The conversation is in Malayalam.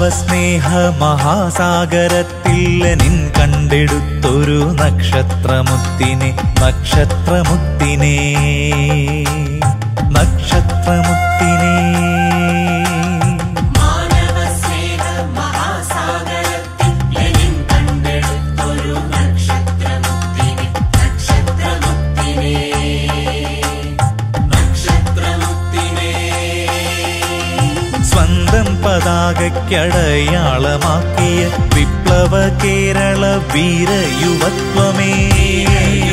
സ്നേഹ മഹാസാഗരത്തിൽ നിൻ കണ്ടെടുത്തൊരു നക്ഷത്രമുത്തിനെ നക്ഷത്രമുത്തിനെ നക്ഷത്രമുത്തിനെ പതാകയ്ക്കടയാളമാക്കിയ വിപ്ലവ കേരള വീരയുവത്വമേ